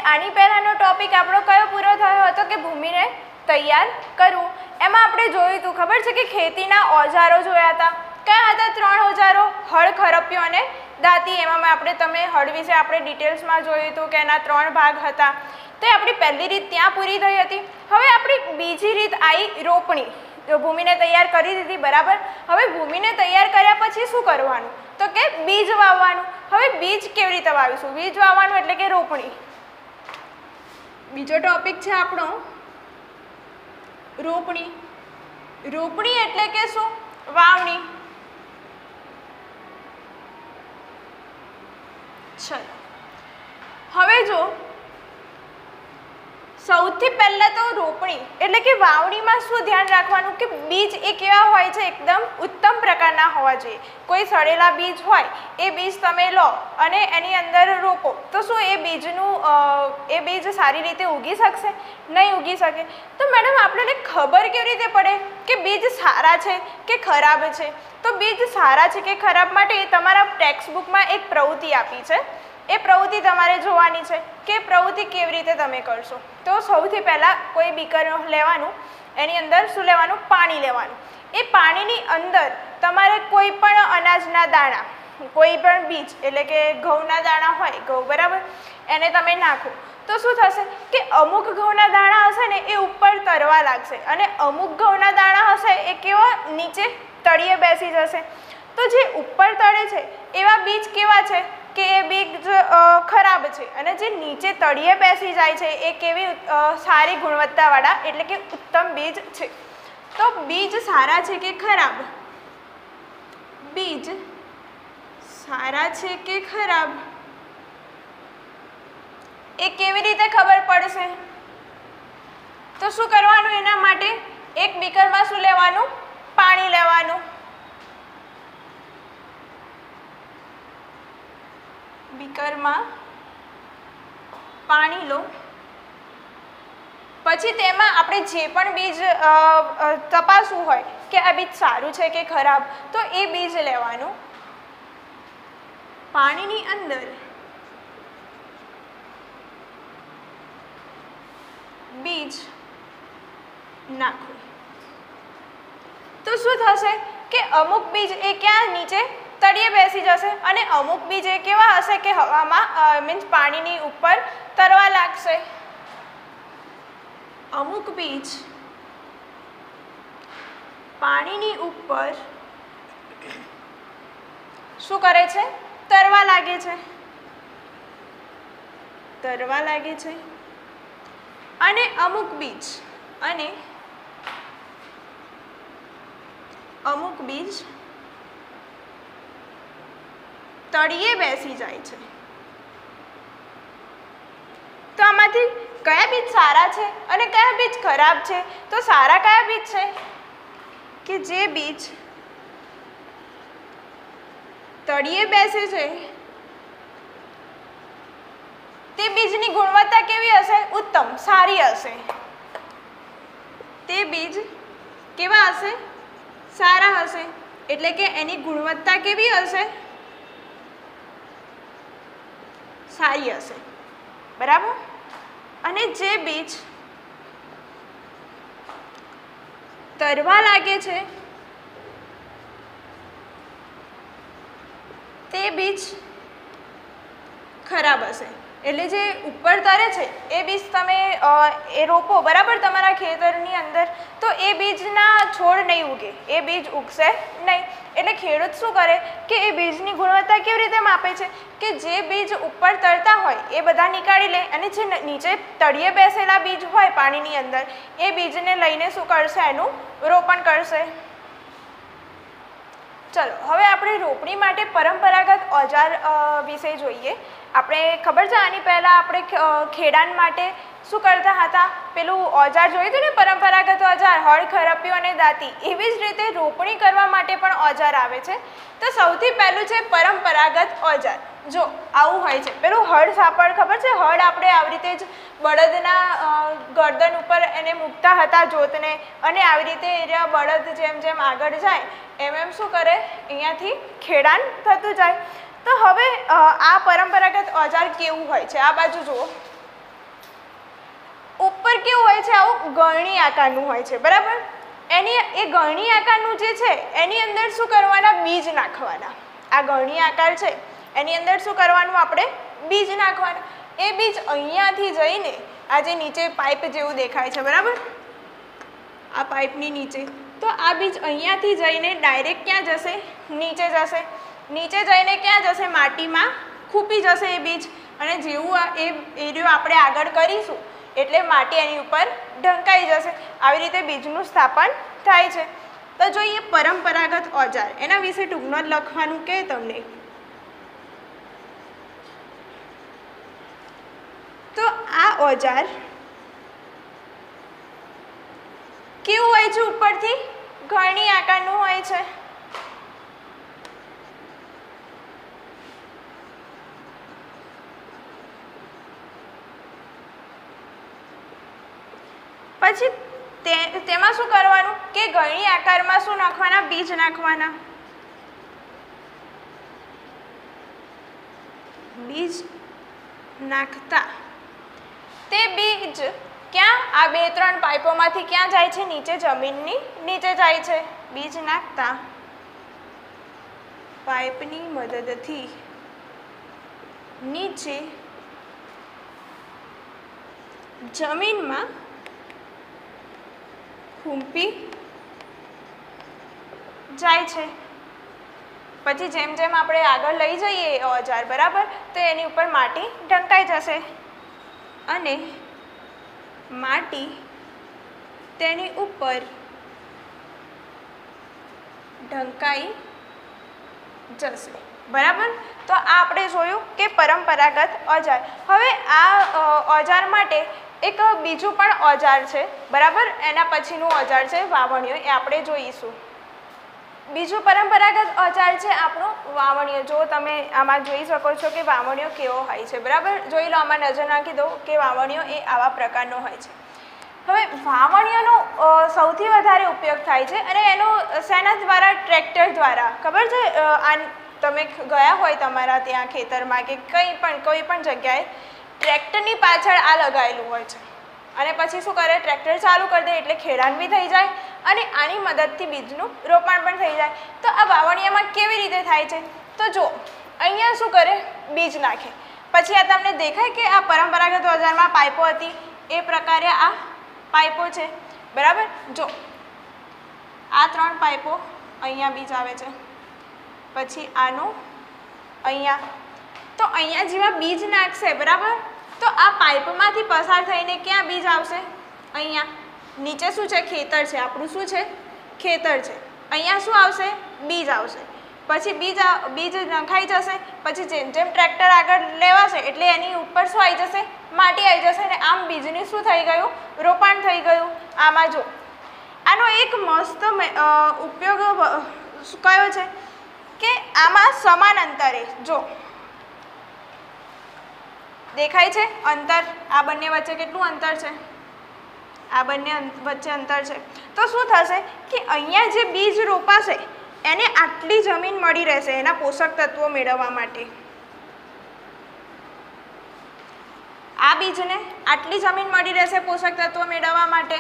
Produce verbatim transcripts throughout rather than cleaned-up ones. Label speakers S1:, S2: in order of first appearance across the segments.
S1: આની પહેલાંનો ટોપિક આપણો કયો પૂરો થયો હતો કે ભૂમિને તૈયાર કરવું. એમાં આપણે જોયું હતું, ખબર છે કે ખેતીના ઓજારો જોયા હતા. કયા હતા ત્રણ ઓજારો? હળ, ખરપિયો અને દાંતી. એમાં આપણે તમે હળ વિશે આપણે ડિટેલ્સમાં જોયું હતું કે એના ત્રણ ભાગ હતા. તો આપણી પહેલી રીત ત્યાં પૂરી થઈ હતી. હવે આપણી બીજી રીત આવી રોપણી. ભૂમિને તૈયાર કરી દીધી, બરાબર. હવે ભૂમિને તૈયાર કર્યા પછી શું કરવાનું? તો કે બીજ વાવવાનું. હવે બીજ કેવી રીતે વાવીશું? બીજ વાવવાનું એટલે કે રોપણી. બીજો ટોપિક છે આપણો રોપણી. રોપણી એટલે કે શું? વાવણી. ચલો હવે જો સૌથી પહેલા તો રોપણી એટલે કે વાવણીમાં શું ધ્યાન રાખવાનું કે બીજ એ કેવા હોય છે? એકદમ ઉત્તમ પ્રકારના હોવા જોઈએ. કોઈ સડેલા બીજ હોય એ બીજ તમે લો અને એની અંદર રોપો તો શું એ બીજનું એ બીજ સારી રીતે ઉગી શકશે? નહીં ઉગી શકે. તો મેડમ આપણને ખબર કેવી રીતે પડે કે બીજ સારા છે કે ખરાબ છે? તો બીજ સારા છે કે ખરાબ માટે તમારા ટેક્સ્ટ બુકમાં એક પ્રવૃત્તિ આપી છે. એ પ્રવૃત્તિ તમારે જોવાની છે કે પ્રવૃત્તિ કેવી રીતે તમે કરશો. તો સૌથી પહેલાં કોઈ બીકર લેવાનું, એની અંદર શું લેવાનું? પાણી લેવાનું. એ પાણીની અંદર તમારે કોઈ પણ અનાજના દાણા, કોઈ પણ બીજ એટલે કે ઘઉંના દાણા હોય, ઘઉં બરાબર, એને તમે નાખો તો શું થશે કે અમુક ઘઉંના દાણા હશે ને એ ઉપર તરવા લાગશે અને અમુક ઘઉંના દાણા હશે એ કેવા નીચે તળિયે બેસી જશે. તો જે ઉપર તળે છે એવા બીજ કેવા છે કે એ બીજ ખરાબ છે અને જે નીચે તળિયે બેસી જાય છે એ કેવી સારી ગુણવત્તાવાળા એટલે કે ઉત્તમ બીજ છે. તો બીજ સારા છે કે ખરાબ? બીજ સારા છે કે ખરાબ એ કેવી રીતે ખબર પડશે? તો શું કરવાનું એના માટે? એક બીકરમાં શું લેવાનું? પાણી લેવાનું. બીકરમાં પાણી લો. પછી તેમાં આપણે જે પણ બીજ તપાસવું હોય કે આ બીજ સારું છે કે ખરાબ, તો એ બીજ લેવાનું. પાણીની અંદર બીજ નાખવું. તો શું થશે કે અમુક બીજ એ ક્યાં નીચે તળિયે બેસી જશે અને અમુક બીજ એ કેવા હશે કે હવામાં મીન્સ પાણીની ઉપર તરવા લાગશે. અમુક બીજ પાણીની ઉપર શું કરે છે? તરવા લાગે છે. તરવા લાગે છે અને અમુક બીજ અને અમુક બીજ તળિયે બેસી જાય છે. તો આમાંથી કયા બીજ સારા છે અને કયા બીજ ખરાબ છે? તો સારા કયા બીજ છે કે જે બીજ તળિયે બેસે છે તે બીજની ગુણવત્તા કેવી હશે? ઉત્તમ, સારી હશે. તે બીજ કેવા હશે? સારા હશે. એટલે કે એની ગુણવત્તા કેવી હશે? સારી હશે, બરાબર. અને જે બીજ તરવા લાગે છે તે બીજ ખરાબ હશે. એટલે જે ઉપર તરે છે એ બીજ તમે એ રોપો બરાબર તમારા ખેતરની અંદર, તો એ બીજના છોડ નહીં ઉગે, એ બીજ ઉગશે નહીં. એટલે ખેડૂત શું કરે કે એ બીજની ગુણવત્તા કેવી રીતે માપે છે કે જે બીજ ઉપર તરતા હોય એ બધા નીકાળી લે અને જે નીચે તળિયે બેસેલા બીજ હોય પાણીની અંદર એ બીજને લઈને શું કરશે? એનું રોપણ કરશે. ચલો હવે આપણે રોપણી માટે પરંપરાગત ઓજાર વિશે જોઈએ. આપણે ખબર છે આની પહેલાં આપણે ખેડાણ માટે શું કરતા હતા? પેલું ઓજાર જોયું હતું ને, પરંપરાગત ઓજાર, હળ, ખરપિયો અને દાંતી. એવી જ રીતે રોપણી કરવા માટે પણ ઓજાર આવે છે. તો સૌથી પહેલું છે પરંપરાગત ઓજાર. જો આવું હોય છે પેલું હળ સાપડ, ખબર છે? હળ આપણે આવી રીતે જ બળદના ગરદન ઉપર એને મૂકતા હતા જોતને, અને આવી રીતે એ બળદ જેમ જેમ આગળ જાય એમ એમ શું કરે અહીંયાથી ખેડાણ થતું જાય. તો હવે આ પરંપરાગત ઓજાર કેવું હોય છે? આ બાજુ જુઓ. ઉપર કેવું હોય છે, આવું ગળણી આકારનું હોય છે, બરાબર. એની એ ગળણી આકારનું જે છે એની અંદર શું કરવાના, બીજ નાખવાના. આ ગળણી આકાર છે એની અંદર શું કરવાનું, આપણે બીજ નાખવાના. એ બીજ અહીંયાથી જઈને આ જે નીચે પાઇપ જેવું દેખાય છે, બરાબર, આ પાઇપની નીચે, તો આ બીજ અહીંયાથી જઈને ડાયરેક્ટ ક્યાં જશે, નીચે જશે. નીચે જઈને ક્યાં જશે, માટીમાં ખૂંપી જશે એ બીજ. અને જેવું આ એ એરિયો આપણે આગળ કરીશું એટલે માટી એની ઉપર ઢંકાઈ જશે. આવી રીતે બીજનું સ્થાપન થાય છે. તો જોઈએ પરંપરાગત ઓજાર, એના વિશે ટૂંકમાં જ લખવાનું કે તમને. તો આ ઓજાર કેવું હોય છે, ઉપરથી ગળણી આકારનું હોય છે. પછી તે તેમાં શું કરવાનું કે ગળણી આકારમાં શું નાખવાના, બીજ નાખવાના. બીજ નાખતા તે બીજ ક્યાં, આ બે ત્રણ પાઇપોમાંથી ક્યાં જાય છે, નીચે જમીનની નીચે જાય છે. બીજ નાખતા પાઇપની મદદથી નીચે જમીનમાં ખૂંપી જાય છે. પછી જેમ જેમ આપણે આગળ લઈ જઈએ ઓજાર, બરાબર, તો એની ઉપર માટી ઢંકાઈ જશે અને માટી તેની ઉપર ઢંકાઈ જશે, બરાબર. તો આ આપણે જોયું કે પરંપરાગત ઓજાર. હવે આ ઓજાર માટે એક બીજું પણ ઓજાર છે, બરાબર, એના પછીનું ઓજાર છે વાવણીઓ, એ આપણે જોઈશું. બીજું પરંપરાગત ઓજાર છે આપણું વાવણીઓ. જો તમે આમાં જોઈ શકો છો કે વાવણીઓ કેવો હોય છે, બરાબર. જોઈ લો, આમાં નજર નાખી દો કે વાવણીઓ એ આવા પ્રકારનો હોય છે. હવે વાવણીઓનો સૌથી વધારે ઉપયોગ થાય છે અને એનો શેના દ્વારા, ટ્રેક્ટર દ્વારા. ખબર છે, આ તમે ગયા હોય તમારા ત્યાં ખેતરમાં કે કંઈ પણ કોઈ પણ જગ્યાએ ટ્રેક્ટરની પાછળ આ લગાવેલું હોય છે અને પછી શું કરે, ટ્રેક્ટર ચાલુ કરી દે એટલે ખેડાણ બી થઈ જાય અને આની મદદથી બીજનું રોપણ પણ થઈ જાય. તો આ વાવણીયામાં કેવી રીતે થાય છે, તો જો અહીંયા શું કરે, બીજ નાખે. પછી આ તમને દેખાય કે આ પરંપરાગત ઓજારમાં પાઇપો હતી, એ પ્રકારે આ પાઇપો છે, બરાબર. જો આ ત્રણ પાઇપો, અહીંયા બીજ આવે છે, પછી આનું અહીંયા, તો અહીંયા જેવા બીજ નાખશે, બરાબર, તો આ પાઇપમાંથી પસાર થઈને ક્યાં બીજ આવશે, અહીંયા. નીચે શું છે, ખેતર છે આપણું, શું છે, ખેતર છે. અહીંયા શું આવશે, બીજ આવશે. પછી બીજ બીજ નખાઈ જશે. પછી જેમ જેમ ટ્રેક્ટર આગળ લેવાશે એટલે એની ઉપર શું આવી જશે, માટી આવી જશે અને આમ બીજની શું થઈ ગયું, રોપાણ થઈ ગયું. આમાં જો આનો એક મસ્ત ઉપયોગ કયો છે કે આમાં સમાન અંતરે, જો દેખાય છે અંતર, આ બંને વચ્ચે કેટલું અંતર છે, આ બંને વચ્ચે અંતર છે. તો શું થશે કે અહીંયા જે બીજ રોપાશે એને આટલી જમીન મળી રહેશે એના પોષક તત્વો મેળવવા માટે. આ બીજને આટલી જમીન મળી રહેશે પોષક તત્વો મેળવવા માટે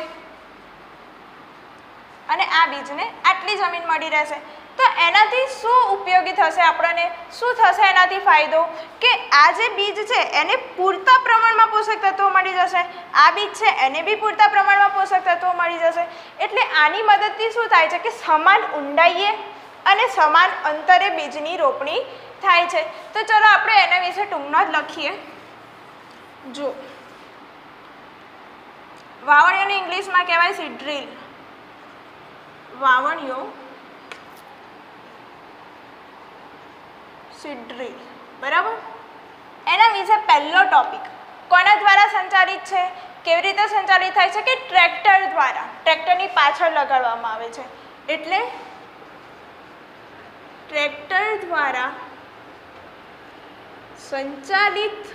S1: અને આ બીજને આટલી જમીન મળી રહેશે. તો એનાથી શું ઉપયોગી થશે, આપણને શું થશે એનાથી ફાયદો કે આ જે બીજ છે એને પૂરતા પ્રમાણમાં પોષક તત્વો મળી જશે, આ બીજ છે એને બી પૂરતા પ્રમાણમાં પોષક તત્વો મળી જશે. એટલે આની મદદથી શું થાય છે કે સમાન ઊંડાઈએ અને સમાન અંતરે બીજની રોપણી થાય છે. તો ચલો આપણે એના વિશે ટૂંકમાં જ લખીએ. જો વાવણીઓને ઇંગ્લિશમાં કહેવાય સીડ્રીલ. વાવણીઓ સીડ્રીલ, બરાબર. એના વિશે પહેલો ટોપિક કોના દ્વારા સંચાલિત છે, કેવી રીતે સંચાલિત થાય છે કે ટ્રેક્ટર દ્વારા, ટ્રેક્ટરની પાછળ લગાડવામાં આવે છે. એટલે ટ્રેક્ટર દ્વારા સંચાલિત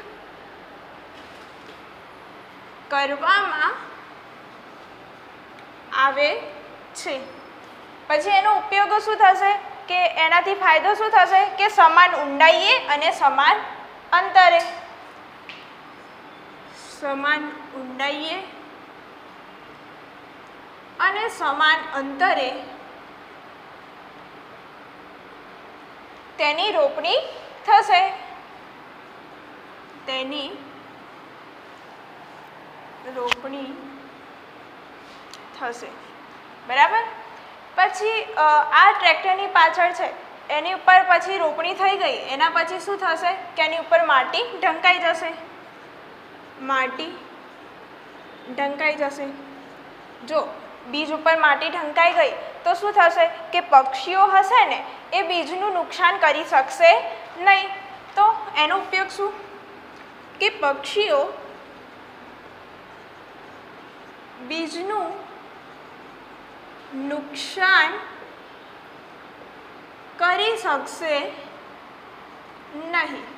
S1: કરવામાં આવે છે. પછી એનો ઉપયોગ શું થશે કે એનાથી ફાયદો શું થશે કે સમાન ઊંડાઈએ અને સમાન અંતરે સમાન ઊંડાઈએ અને સમાન અંતરે તેની રોપણી થશે તેની રોપણી થશે બરાબર। પછી આ ટ્રેક્ટરની પાછળ છે એની ઉપર પછી રોપણી થઈ ગઈ, એના પછી શું થશે કે એની ઉપર માટી ઢંકાઈ જશે, માટી ઢંકાઈ જશે। જો બીજ ઉપર માટી ઢંકાઈ ગઈ તો શું થશે કે પક્ષીઓ હશે ને એ બીજનું નુકસાન કરી શકશે નહીં। તો એનો ઉપયોગ શું કે પક્ષીઓ બીજનું નુકસાન કરી શકશે નહીં।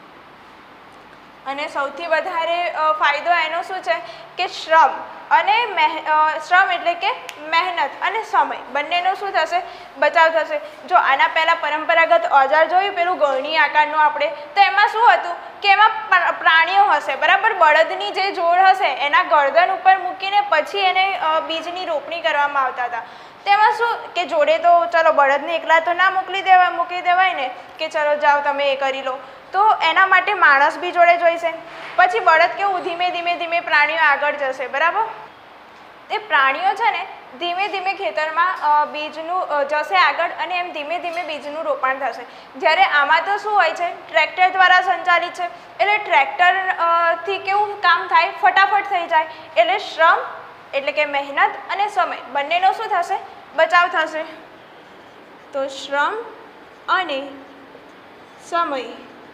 S1: અને સૌથી વધારે ફાયદો એનો શું છે કે શ્રમ અને શ્રમ એટલે કે મહેનત અને સમય બંનેનો શું થશે બચાવ થશે। જો આના પહેલાં પરંપરાગત ઓજાર જોયું પેલું ગળણી આકારનું આપણે, તો એમાં શું હતું કે એમાં પ્રાણીઓ હશે બરાબર, બળદની જે જોડ હશે એના ગરદન ઉપર મૂકીને પછી એને બીજની રોપણી કરવામાં આવતા હતા। તેમાં શું કે જોડે તો ચલો બળદને એકલા તો ના મોકલી દેવાય મૂકી દેવાય ને કે ચલો જાઓ તમે એ કરી લો, તો એના માટે માણસ બી જોડે જોઈશે। પછી બળદ કેવું ધીમે ધીમે ધીમે પ્રાણીઓ આગળ જશે બરાબર, એ પ્રાણીઓ છે ને ધીમે ધીમે ખેતરમાં બીજનું જશે આગળ અને એમ ધીમે ધીમે બીજનું રોપાણ થશે। જ્યારે આમાં તો શું હોય છે ટ્રેક્ટર દ્વારા સંચાલિત છે એટલે ટ્રેક્ટરથી કેવું કામ થાય ફટાફટ થઈ જાય, એટલે શ્રમ એટલે કે મહેનત અને સમય બંનેનો શું થશે બચાવ થશે। તો શ્રમ અને સમય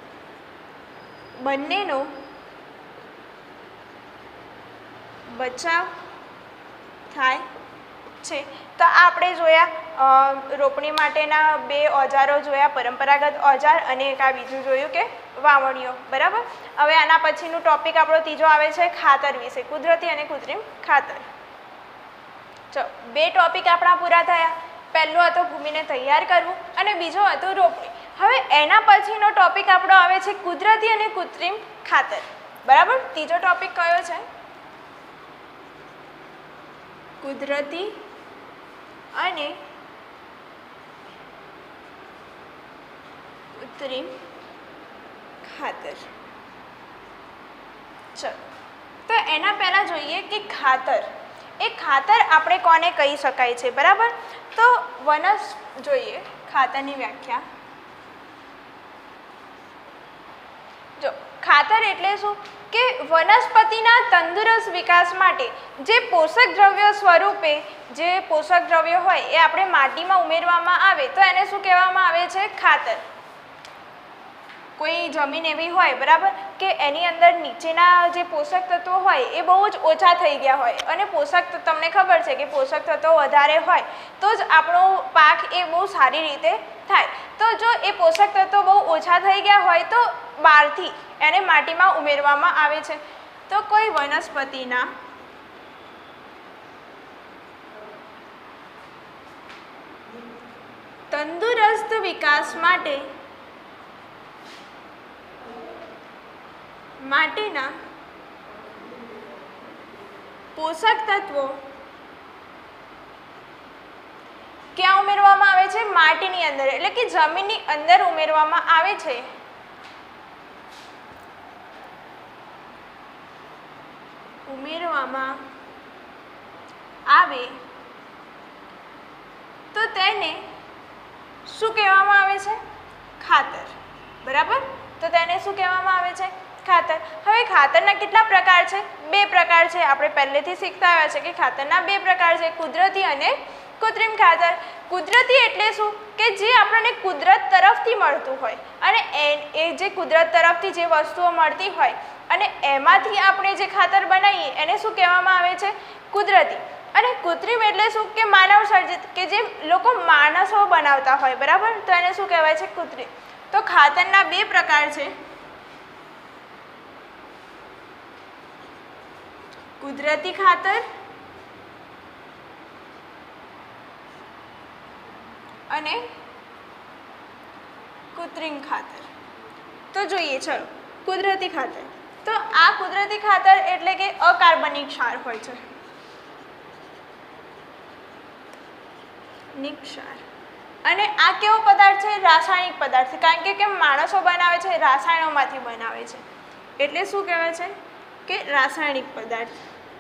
S1: બંનેનો બચાવ થાય છે। તો આ આપણે જોયા રોપણી માટેના બે ઓજારો જોયા, પરંપરાગત ઓજાર અને એક આ બીજું જોયું કે વાવણીઓ બરાબર। હવે આના પછીનું ટોપિક આપણો ત્રીજો આવે છે ખાતર વિશે, કુદરતી અને કૃત્રિમ ખાતર। ચલો બે ટોપિક આપણા પૂરા થયા, પહેલો હતો ભૂમિને તૈયાર કરવું અને બીજો હતો રોપણી। હવે એના પછીનો ટોપિક આપણો આવે છે કુદરતી અને કૃત્રિમ ખાતર બરાબર। ત્રીજો ટોપિક કયો છે કુદરતી અને કૃત્રિમ ખાતર। ચલો તો એના પહેલાં જોઈએ કે ખાતર એ ખાતર આપણે કોને કહી શકાય છે બરાબર। તો વનસ જોઈએ ખાતરની વ્યાખ્યા। જો ખાતર એટલે શું કે વનસ્પતિના તંદુરસ્ત વિકાસ માટે જે પોષક દ્રવ્યો સ્વરૂપે જે પોષક દ્રવ્યો હોય એ આપણે માટીમાં ઉમેરવામાં આવે તો એને શું કહેવામાં આવે છે ખાતર। કોઈ જમીન એવી હોય બરાબર કે એની અંદર નીચેના જે પોષક તત્વો હોય એ બહુ જ ઓછા થઈ ગયા હોય અને પોષક તમને ખબર છે કે પોષક તત્વો વધારે હોય તો જ આપણો પાક એ બહુ સારી રીતે થાય। તો જો એ પોષક તત્વો બહુ ઓછા થઈ ગયા હોય તો બહારથી એને માટીમાં ઉમેરવામાં આવે છે। તો કોઈ વનસ્પતિના તંદુરસ્ત વિકાસ માટે માટીના પોષક તત્વો ક્યાં ઉમેરવામાં આવે છે માટીની અંદર એટલે કે જમીનની અંદર ઉમેરવામાં આવે છે। ઉમેરવામાં આવે તો તેને શું કહેવામાં આવે છે ખાતર બરાબર। તો તેને શું કહેવામાં આવે છે ખાતર। હવે ખાતરના કેટલા પ્રકાર છે બે પ્રકાર છે, આપણે પહેલેથી શીખતા આવ્યા છે કે ખાતરના બે પ્રકાર છે કુદરતી અને કૃત્રિમ ખાતર। કુદરતી એટલે શું કે જે આપણને કુદરત તરફથી મળતું હોય અને એ જે કુદરત તરફથી જે વસ્તુઓ મળતી હોય અને એમાંથી આપણે જે ખાતર બનાવીએ એને શું કહેવામાં આવે છે કુદરતી। અને કૃત્રિમ એટલે શું કે માનવ સર્જિત કે જે લોકો માણસો બનાવતા હોય બરાબર, તો એને શું કહેવાય છે કૃત્રિમ। તો ખાતરના બે પ્રકાર છે કુદરતી ખાતર અને કૃત્રિમ ખાતર। તો જોઈએ ચલો કુદરતી ખાતર। તો આ કુદરતી ખાતર એટલે કે અકાર્બનિક ક્ષાર હોય છે, નિક ક્ષાર. અને આ કેવો પદાર્થ છે? રાસાયણિક પદાર્થ છે, કારણ કે કેમ માણસો બનાવે છે રાસાયણોમાંથી બનાવે છે, એટલે શું કહેવાય છે કે રાસાયણિક પદાર્થ.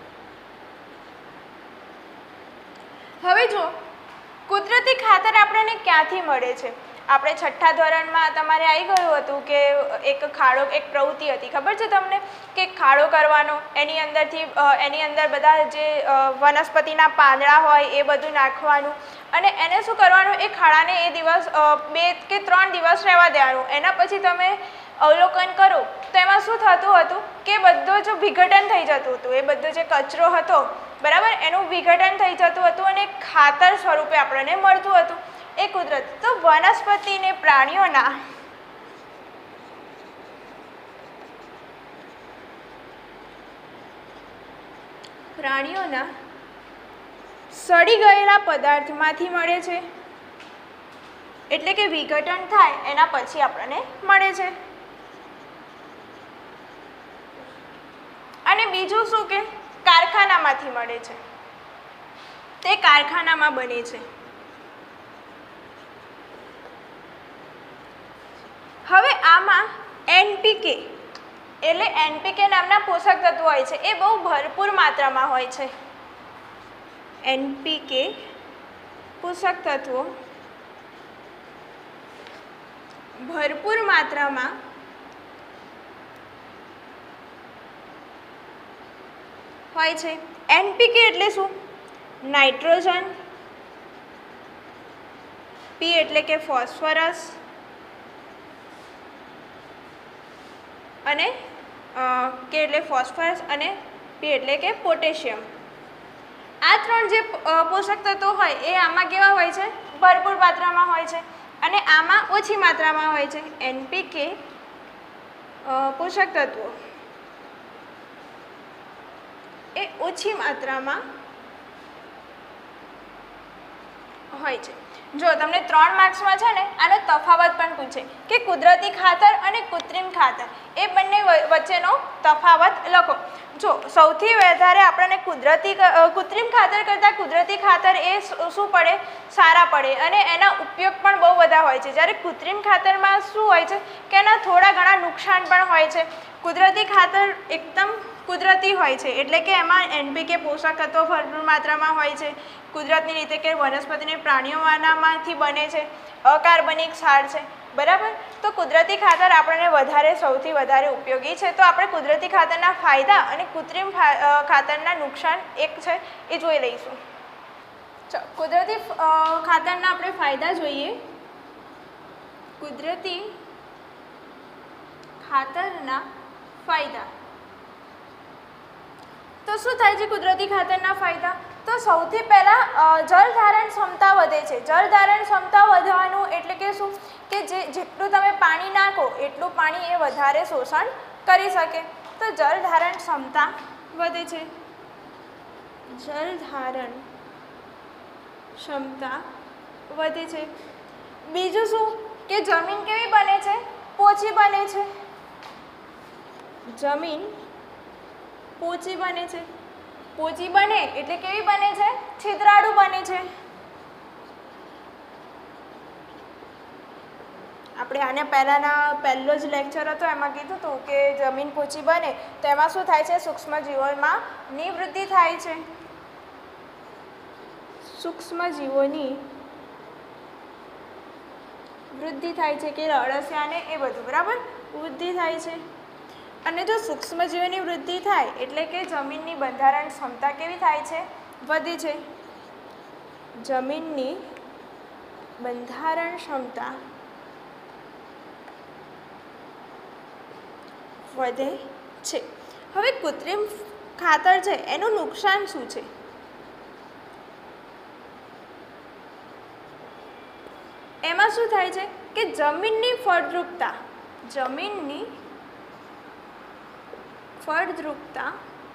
S1: હવે જો કુદરતી ખાતર આપણને ક્યાંથી મળે છે? આપણે છઠ્ઠા ધોરણમાં તમારે આવી ગયું હતું કે એક ખાડો એક પ્રવૃત્તિ હતી, ખબર છે તમને કે ખાડો કરવાનો, એની અંદરથી એની અંદર બધા જે વનસ્પતિના પાંદડા હોય એ બધું નાખવાનું અને એને શું કરવાનું, એ ખાડાને એ દિવસ બે કે ત્રણ દિવસ રહેવા દેવાનું. એના પછી તમે અવલોકન કરો તો એમાં શું થતું હતું કે બધું જ વિઘટન થઈ જતું હતું, એ બધો જે કચરો હતો બરાબર એનું વિઘટન થઈ જતું હતું અને ખાતર સ્વરૂપે આપણને મળતું હતું. એ કુદરત. તો વનસ્પતિને પ્રાણીઓના પ્રાણીઓના સડી ગયેલા પદાર્થમાંથી મળે છે, એટલે કે વિઘટન થાય એના પછી આપણને મળે છે. અને બીજું શું કે કારખાનામાંથી મળે છે, તે કારખાનામાં બને છે. હવે આમાં એનપીકે એટલે એનપીકે નામના પોષક તત્વો હોય છે, એ બહુ ભરપૂર માત્રામાં હોય છે. એનપીકે પોષક તત્વો ભરપૂર માત્રામાં હોય છે. એનપીકે એટલે શું? નાઇટ્રોજન, પી એટલે કે ફોસ્ફરસ અને કે એટલે ફોસ્ફરસ અને પી એટલે કે પોટેશિયમ. આ ત્રણ જે પોષક તત્વો હોય એ આમાં કેવા હોય છે? ભરપૂર માત્રામાં હોય છે અને આમાં ઓછી માત્રામાં હોય છે. એનપીકે પોષક તત્વો એ ઓછી માત્રામાં હોય છે. જો તમને ત્રણ માર્ક્સમાં છે ને આનો તફાવત પણ પૂછે કે કુદરતી ખાતર અને કૃત્રિમ ખાતર એ બંને વચ્ચેનો તફાવત લખો. જો સૌથી વધારે આપણને કુદરતી કૃત્રિમ ખાતર કરતાં કુદરતી ખાતર એ શું પડે? સારા પડે અને એના ઉપયોગ પણ બહુ બધા હોય છે. જ્યારે કૃત્રિમ ખાતરમાં શું હોય છે કે એના થોડા ઘણા નુકસાન પણ હોય છે. કુદરતી ખાતર એકદમ કુદરતી હોય છે, એટલે કે એમાં એનપીકે પોષક તત્વો ભરપૂર માત્રામાં હોય છે. કુદરતની રીતે કે વનસ્પતિને પ્રાણીઓમાંનામાંથી બને છે, અકાર્બનિક ક્ષાર છે બરાબર. તો કુદરતી ખાતર આપણને વધારે સૌથી વધારે ઉપયોગી છે. તો આપણે કુદરતી ખાતરના ફાયદા અને કૃત્રિમ ખાતરના નુકસાન એક છે એ જોઈ લઈશું. ચાલો કુદરતી ખાતરના આપણે ફાયદા જોઈએ. કુદરતી ખાતરના ફાયદા. તો શું થાય છે કુદરતી ખાતરના ફાયદા? તો સૌથી પહેલાં જળ ધારણ ક્ષમતા વધે છે. જળ ધારણ ક્ષમતા વધવાનું એટલે કે શું કે જે જેટલું તમે પાણી નાખો એટલું પાણી એ વધારે શોષણ કરી શકે. તો જળ ધારણ ક્ષમતા વધે છે. જળ ધારણ ક્ષમતા વધે છે. બીજું શું કે જમીન કેવી બને છે? પોચી બને છે. જમીન પોચી બને છે. પોચી બને એટલે કેવી બને છે? છિદ્રાળુ બને છે. આપણે આને પહેલાંના પહેલો જ લેક્ચર હતો એમાં કીધું હતું કે જમીન પોચી બને તો એમાં શું થાય છે? સૂક્ષ્મજીવોમાં ની વૃદ્ધિ થાય છે. સૂક્ષ્મજીવોની વૃદ્ધિ થાય છે કે અળસિયાને એ બધું બરાબર વૃદ્ધિ થાય છે. અને જો સૂક્ષ્મજીવોની વૃદ્ધિ થાય એટલે કે જમીનની બંધારણ ક્ષમતા કેવી થાય છે? વધે છે. જમીનની બંધારણ ક્ષમતા વધે છે. હવે કૃત્રિમ ખાતર છે એનું નુકસાન શું છે? એમાં શું થાય છે કે જમીનની ફળદ્રુપતા જમીનની ફળદ્રુપતા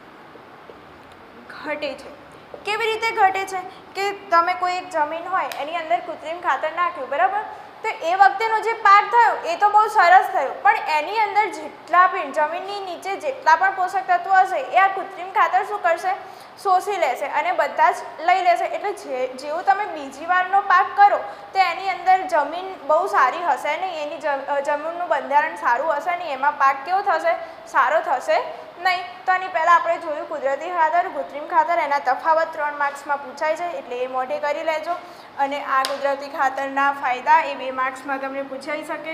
S1: ઘટે છે. કેવી રીતે ઘટે છે કે તમે કોઈ એક જમીન હોય એની અંદર કૃત્રિમ ખાતર નાખ્યું બરાબર, તો એ વખતેનો જે પાક થયો એ તો બહુ સરસ થયો, પણ એની અંદર જેટલા પણ જમીનની નીચે જેટલા પણ પોષક તત્વો હશે એ આ કૃત્રિમ ખાતર શું કરશે, શોષી લેશે અને બધા જ લઈ લેશે. એટલે જે જેવું તમે બીજી વારનો પાક કરો તો એની અંદર જમીન બહુ સારી હશે નહીં, એની જમીનનું બંધારણ સારું હશે નહીં, એમાં પાક કેવો થશે, સારો થશે નહીં. તો આની પહેલાં આપણે જોયું કુદરતી ખાતર, કૃત્રિમ ખાતર, એના તફાવત ત્રણ માર્ક્સમાં પૂછાય છે એટલે એ મોઢે કરી લેજો. અને આ કુદરતી ખાતરના ફાયદા એ બે માર્ક્સમાં તમને પૂછાઈ શકે,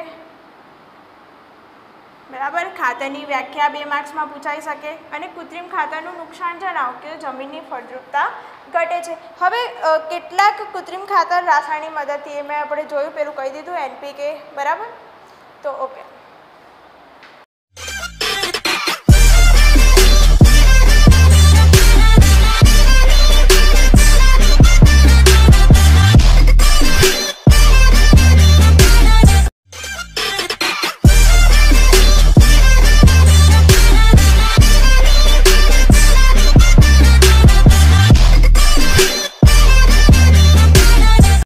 S1: બરાબર. ખાતરની વ્યાખ્યા બે માર્ક્સમાં પૂછાઈ શકે. અને કૃત્રિમ ખાતરનું નુકસાન જણાવો કે જમીનની ફળદ્રુપતા ઘટે છે. હવે કેટલાક કૃત્રિમ ખાતર રાસાયણિક મદદથી મેં આપણે જોયું, પેલું કહી દીધું એનપીકે, બરાબર.